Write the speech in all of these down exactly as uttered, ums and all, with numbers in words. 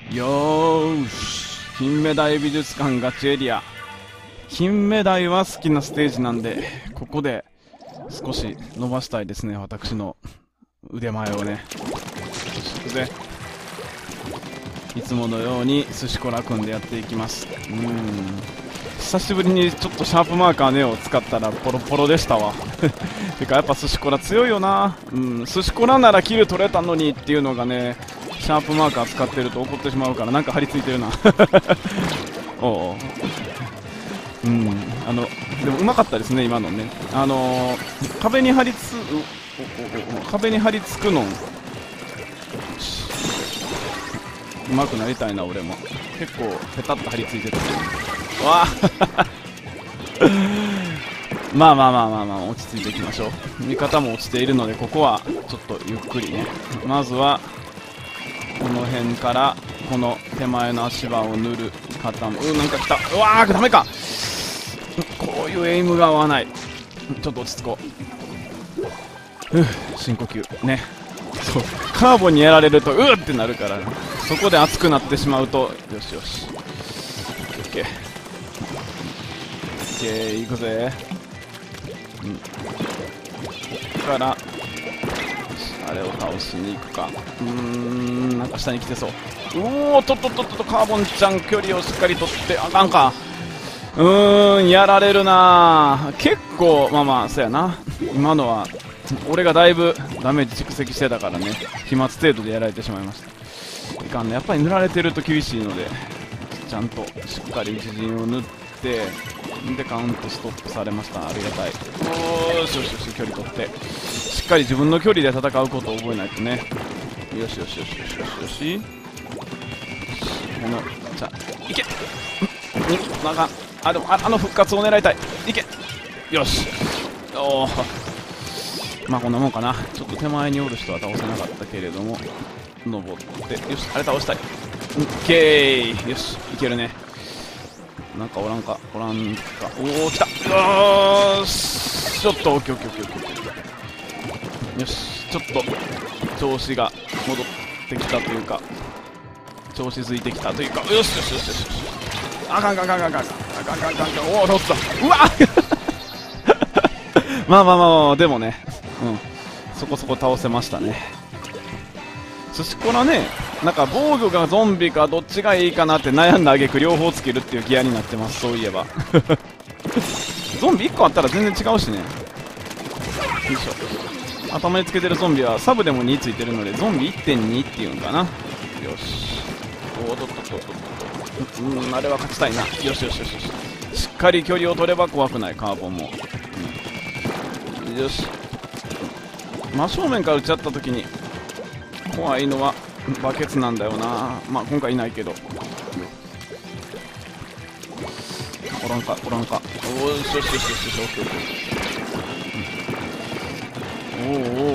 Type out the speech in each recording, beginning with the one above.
よーし、金目鯛美術館ガチエリア。金目鯛は好きなステージなんで、ここで少し伸ばしたいですね、私の腕前をね。そしていつものように寿司コラ組んでやっていきます。うーん、久しぶりにちょっとシャープマーカーネオを使ったらポロポロでしたわてかやっぱ寿司コラ強いよな。うん、寿司コラならキル取れたのにっていうのがね、シャープマーカー使ってると怒ってしまうから、なんか張り付いてるなおう、うん、あのでもうまかったですね今のね。あのー、壁に張りつ壁に張り付くのうまくなりたいな。俺も結構ペタッと張り付いてたわあまあまあまあまあまあ、落ち着いていきましょう。味方も落ちているので、ここはちょっとゆっくりね。まずはこの辺からこの手前の足場を塗る方も、うんなんか来た。うわーダメか。こういうエイムが合わない。ちょっと落ち着こう。ふう深呼吸ね。そうカーボンにやられるとうーってなるから、ね、そこで熱くなってしまうと、よしよし オーケーオーケーオーケー、いくぜ。うんここからあれを倒しに行くか。うーんなんか下に来てそう。おおとっとっとっと、カーボンちゃん距離をしっかり取って、あかんか。うーんやられるな。結構まあまあそうやな。今のは俺がだいぶダメージ蓄積してたからね、飛沫程度でやられてしまいました。いかんね、やっぱり塗られてると厳しいので、ちゃんとしっかり自陣を塗ってでカウントストップされました。ありがたい。おーしよしよし、距離取ってしっかり自分の距離で戦うことを覚えないとね。よしよしよしよしよしよし、このじゃあいけんなんかあでも あ, あの復活を狙いたい。いけよし。おおまあこんなもんかな。ちょっと手前におる人は倒せなかったけれども、登ってよし、あれ倒したい。オッケー、よしいけるね。なんかおらんかおらんか。おお来た。よーしちょっとオッケーオッケーオッケーオッケー、よしちょっと調子が戻ってきたというか、調子づいてきたというか、よしよしよしよしよし、あかんかんかんかんかんかんかんかんかんかん、おお倒った。うわまあまあまあまあ、でもね、うん、そこそこ倒せましたね。寿司コラね、なんか防御がゾンビかどっちがいいかなって悩んだ挙句両方つけるっていうギアになってます。そういえばゾンビいっこあったら全然違うしね。よいしょ。頭につけてるゾンビはサブでもについてるので、ゾンビ いってんに っていうんかな。よし、おおっとっとっとっとっと、うんあれは勝ちたいな。よしよしよしよし、しっかり距離を取れば怖くない。カーボンも、うん、よし。真正面から撃ち合った時に怖いのはバケツなんだよな。まあ今回いないけど、おらんかおらんか。おおよしよしよしよしよし、オッケーオッケー。おおおおおおおおおお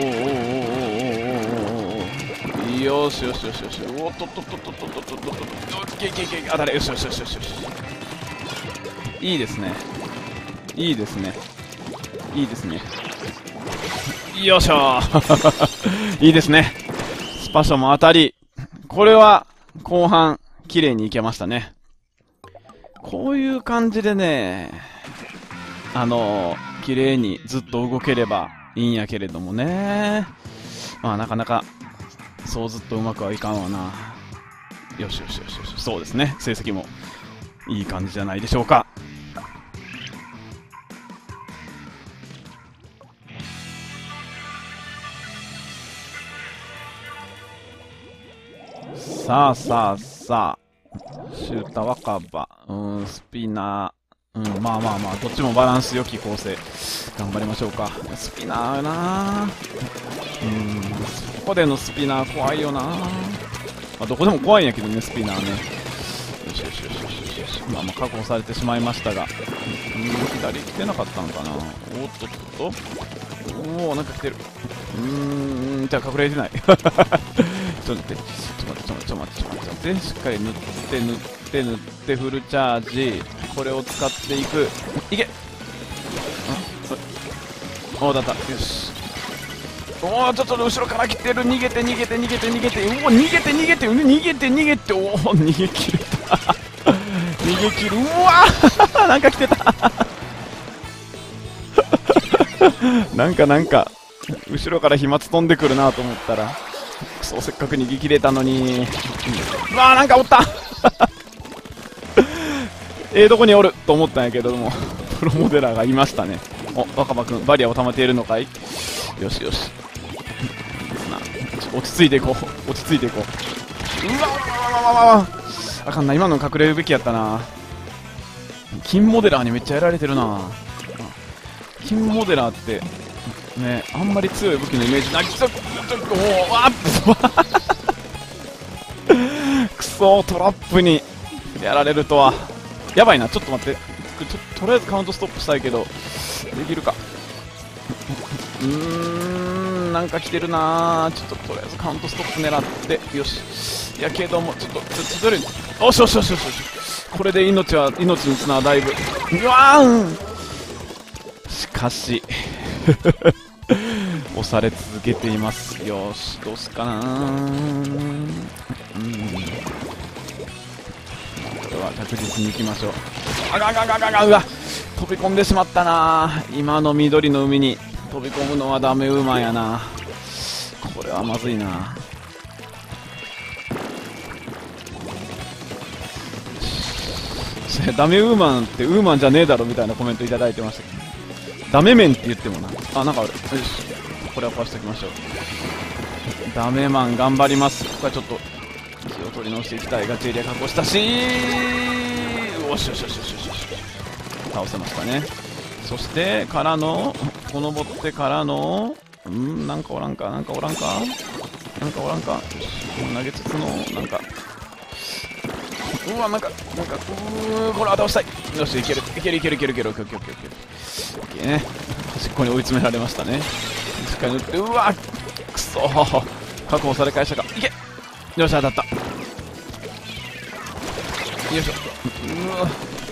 おお、よしよしよしよし、おっとっとっとっとっとっとっとっとっと、オッケーいけいけ、当たれ。よしよしよしよしよし、いいですねいいですねいいですね、よいしょいいですね。スパシャも当たり、これは後半綺麗にいけましたね。こういう感じでね、あのー、綺麗にずっと動ければいいんやけれどもね、まあなかなかそうずっとうまくはいかんわな。よしよしよしよし、そうですね、成績もいい感じじゃないでしょうか。さあさあさあ、シュータ若葉、うん、スピナー、うん、まあまあまあ、どっちもバランス良き構成、頑張りましょうか。スピナーな、うん、ここでのスピナー怖いよな。まあ、どこでも怖いんやけどね、スピナーね。よしよしよしよしよし、まあまあ確保されてしまいましたが、うん、左来てなかったのかな。おっとっとっと、おお、なんか来てる。うーん、じゃあ隠れてないちょっと待ってちょっと待ってちょっと待ってちょっと待って、しっかり塗って塗って塗ってフルチャージ、これを使っていく。いけ、おおだった。よしおお、ちょっと後ろから来てる。逃げて逃げて逃げて逃げて、うお、逃げて逃げて逃げて逃げて、おお、逃げ切れた逃げ切る。うわーなんか来てたなんかなんか後ろから飛沫飛んでくるなと思ったら、くそ、せっかく逃げ切れたのに。うわーなんかおったええとこにおると思ったんやけども、プロモデラーがいましたね。お、若葉くんバリアを溜めているのかい。よしよし、な落ち着いていこう、落ち着いていこう。うわわわわわわ、あかんな、今の隠れるべきやったな。金モデラーにめっちゃやられてるな。金モデラーってね、あんまり強い武器のイメージない。くそ、おわっくそ、トラップにやられるとは。やばいな、ちょっと待って、とりあえずカウントストップしたいけどできるか。うーん、なんか来てるなー。ちょっととりあえずカウントストップ狙って、よし。やけどもちょっとちょっとどれ、おしよしよしよしよし、これで命は命につなだいぶ。うわーん、しかし押され続けています。よし、どうすかなー。うん、これは確実に行きましょう。あががががが、うわ、飛び込んでしまったな。今の緑の海に飛び込むのはダメウーマンやな。これはまずいな。ダメウーマンってウーマンじゃねえだろみたいなコメントいただいてましたけど、ダメメンって言ってもな。あ、なんかある。よし、これは壊しておきましょう。ダメマン頑張ります。ここはちょっと気を取り直していきたい。ガチエリア確保したし、よしよしよしよしよし、倒せましたね。そしてからのこのぼってからの、うん、なんかおらんか、なんかおらんか、なんかおらんか。よし、投げつつのなんか、うわ、なんかなんか、うー、これは倒したい。よし、いけるいけるいけるいけるいけるいけるいけるいけるいけるね。端っこに追い詰められましたね。しっかり塗って、うわくそー、確保され返したか。いけ、よし、当たった。よいしょ、うわ、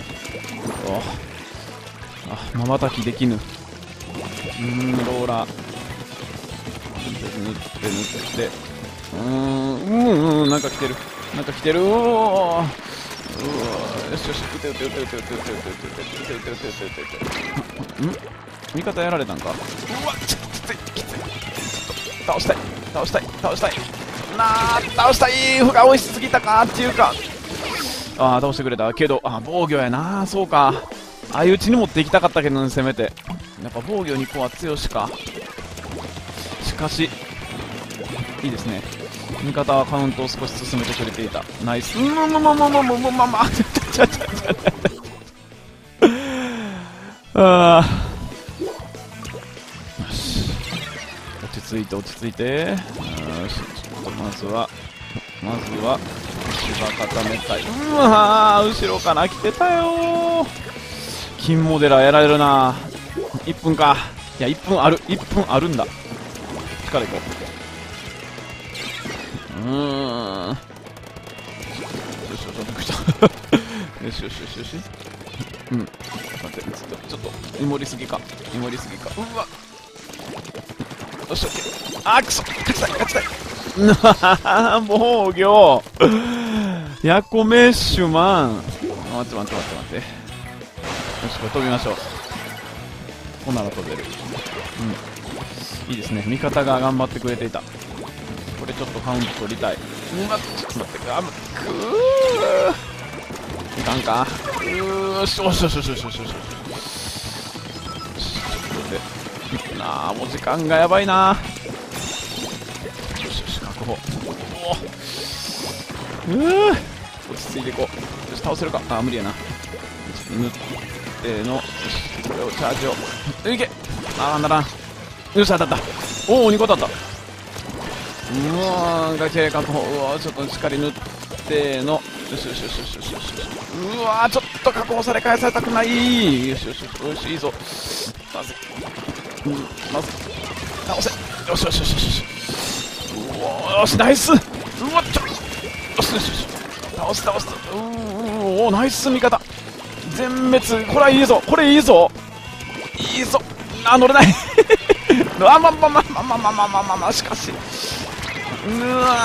あ、まばたきできぬ。うーん、ローラー塗って塗って、うーん、うんうん、なんか来てる、なんか来てる。うおー、うわ、よしよし、撃て撃て撃て撃て撃て撃て撃て撃て撃て撃て撃て撃て。ん、味方やられたんか。うわ、ちょっときついきつい、倒したい倒したい倒したいなあ、倒したい。負が追いしすぎたかっていうか、ああ、倒してくれたけど、あ、防御やな。そうか、相打ちに持っていきたかったけどね、せめて。やっぱ防御にこは強しか。しかしいいですね、味方はカウントを少し進めてくれていた。ナイス。うん、まままままままままああ、よし、落ち着いて落ち着いて。よし、ちょっとまずはまずは芝固めたい。うわー、後ろから来てたよー。金モデラーやられるな。いっぷんか。いや、いっぷんある、いっぷんあるんだ。力いこう。うーん、よしよしよし、びっくりしたよしよしよしよし、うん、待って、ちょっとちょっと芋りすぎか、芋りすぎか。うわ、よし、オッケー。あー、くそ、勝ちたい勝ちたい防御ヤコメッシュマン。待って待って待って待って、よし、これ飛びましょう。こんなら飛べる。うん、いいですね、味方が頑張ってくれていた。これちょっとカウント取りたい。うわ、ちょっと待って、あ、くー、いかんか。うー、しよしよしよしよしよしよし、ちょっと待ってなあ、もう時間がやばいな。よしよし、確保。おお、うー、落ち着いていこう。よし、倒せるか。あ、無理やな。塗っての、よし、これをチャージをいけ。あー、ならん。よし、当たった。おお、にこ当たった。うわー、ガチャ確保。うわー、ちょっとしっかり塗っての、よしよしよしよしよしよし、うわー、ちょっと確保され返されたくない。よしよしよしよし、いいぞ。まず、うん、まず倒せ。よしよしよしよし、うわー、よし、ナイス。うわ、ちょ、よしよしよし、倒す倒す。うー、おお、ナイス味方全滅。これはいいぞ、これいいぞ、いいぞ。あ、乗れないうわまあまあまあまあまあまあまあまあまあまあしかしう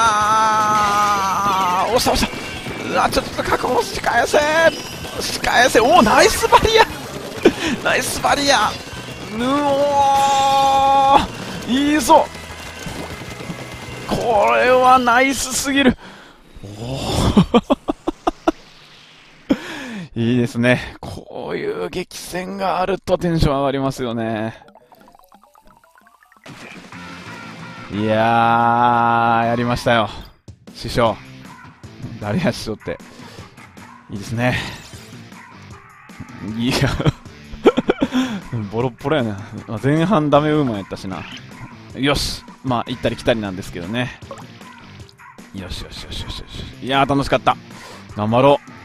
わー、押した押した、うわちょっと確保し返せし返せ、おおナイスバリアナイスバリア、うおーいいぞ、これはナイスすぎる、おいいですね、こういう激戦があるとテンション上がりますよね。いやーやりましたよ師匠、誰や師匠って、いいですね。いやボロッボロやな、前半ダメウーマンやったしな。よし、まあ行ったり来たりなんですけどね。よしよしよしよしよし、いやー楽しかった、頑張ろう。